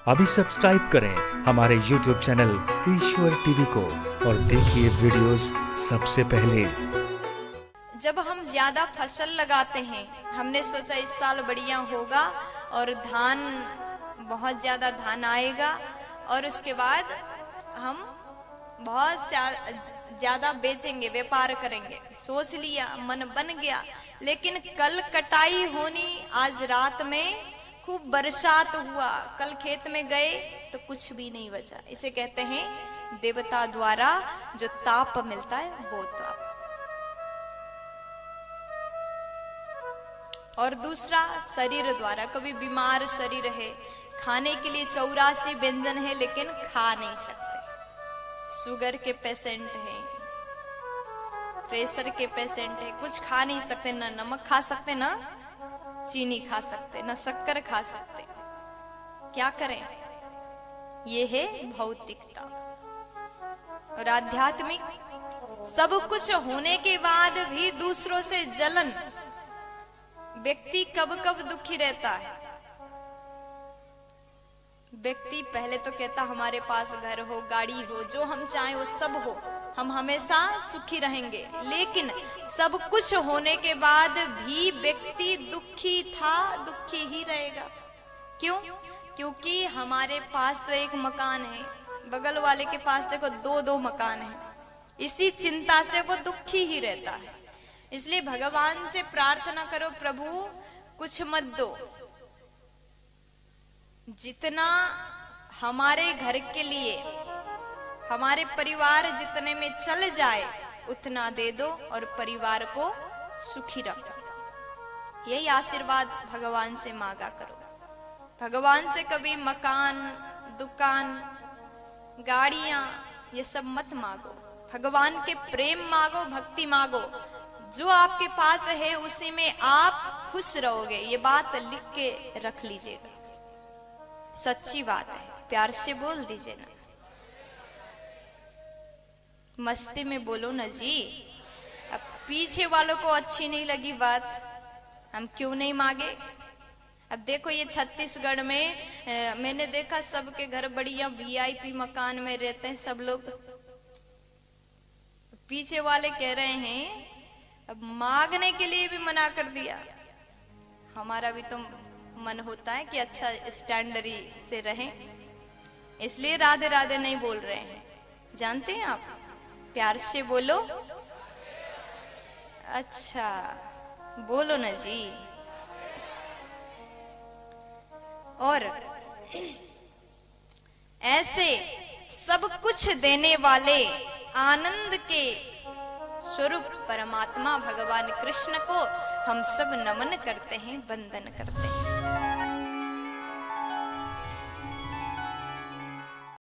अभी सब्सक्राइब करें हमारे YouTube चैनल ईश्वर टीवी को और देखिए वीडियोस सबसे पहले। जब हम ज्यादा फसल लगाते हैं, हमने सोचा इस साल बढ़िया होगा और धान बहुत ज्यादा धान आएगा और उसके बाद हम बहुत ज्यादा बेचेंगे, व्यापार करेंगे, सोच लिया, मन बन गया। लेकिन कल कटाई होनी, आज रात में खूब बरसात हुआ, कल खेत में गए तो कुछ भी नहीं बचा। इसे कहते हैं देवता द्वारा जो ताप मिलता है वो ताप। और दूसरा शरीर द्वारा, कभी बीमार शरीर है, खाने के लिए 84 व्यंजन है लेकिन खा नहीं सकते। शुगर के पेशेंट हैं, प्रेशर के पेशेंट है, कुछ खा नहीं सकते, ना नमक खा सकते, ना चीनी खा सकते, ना शक्कर खा सकते। क्या करें? ये है भौतिकता। और आध्यात्मिक, सब कुछ होने के बाद भी दूसरों से जलन। व्यक्ति कब कब दुखी रहता है? व्यक्ति पहले तो कहता हमारे पास घर हो, गाड़ी हो, जो हम चाहें वो सब हो, हम हमेशा सुखी रहेंगे। लेकिन सब कुछ होने के बाद भी व्यक्ति दुखी था, दुखी ही रहेगा। क्यों? क्योंकि हमारे पास तो एक मकान है, बगल वाले के पास देखो 2-2 मकान है। इसी चिंता से वो दुखी ही रहता है। इसलिए भगवान से प्रार्थना करो, प्रभु कुछ मत दो, जितना हमारे घर के लिए, हमारे परिवार जितने में चल जाए उतना दे दो और परिवार को सुखी रखो। यही आशीर्वाद भगवान से मांगा करो। भगवान से कभी मकान, दुकान, गाड़ियां ये सब मत मांगो। भगवान के प्रेम मांगो, भक्ति मांगो। जो आपके पास है उसी में आप खुश रहोगे। ये बात लिख के रख लीजिएगा, सच्ची बात है। प्यार से बोल दीजिए ना, मस्ती में बोलो ना जी। अब पीछे वालों को अच्छी नहीं लगी बात, हम क्यों नहीं मांगे? अब देखो ये छत्तीसगढ़ में मैंने देखा सबके घर बढ़िया VIP मकान में रहते हैं सब लोग। पीछे वाले कह रहे हैं अब मांगने के लिए भी मना कर दिया। हमारा भी तो मन होता है कि अच्छा स्टैंडर्डी से रहें, इसलिए राधे राधे नहीं बोल रहे हैं। जानते हैं आप? प्यार से बोलो। अच्छा बोलो ना जी। और ऐसे सब कुछ देने वाले आनंद के स्वरूप परमात्मा भगवान कृष्ण को हम सब नमन करते हैं, वंदन करते हैं।